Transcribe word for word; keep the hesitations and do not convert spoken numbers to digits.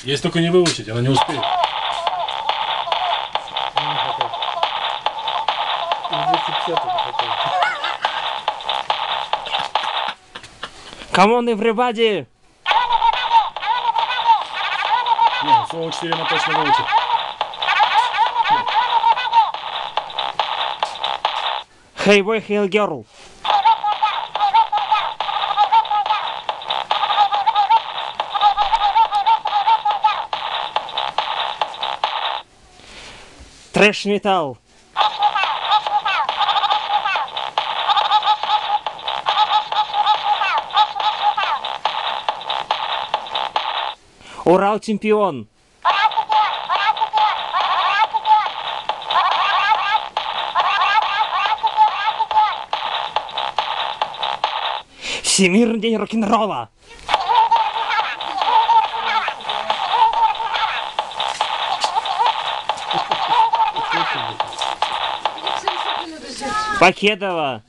Есть только не выучить, она не успеет. Come on, everybody! Не, слово четыре она точно выучит. Hey boy, hey girl! Трэш металл! Урал чемпион! Всемирный день рок-н-ролла! Покедова!